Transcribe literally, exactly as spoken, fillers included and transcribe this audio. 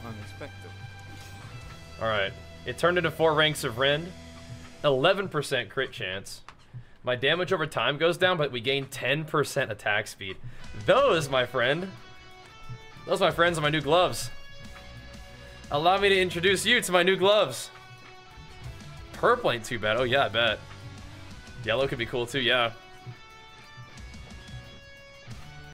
unexpected. Alright. It turned into four ranks of rend. eleven percent crit chance. My damage over time goes down, but we gain ten percent attack speed. Those, my friend. Those, my friends, are my new gloves. Allow me to introduce you to my new gloves. Purple ain't too bad. Oh, yeah, I bet. Yellow could be cool, too, yeah.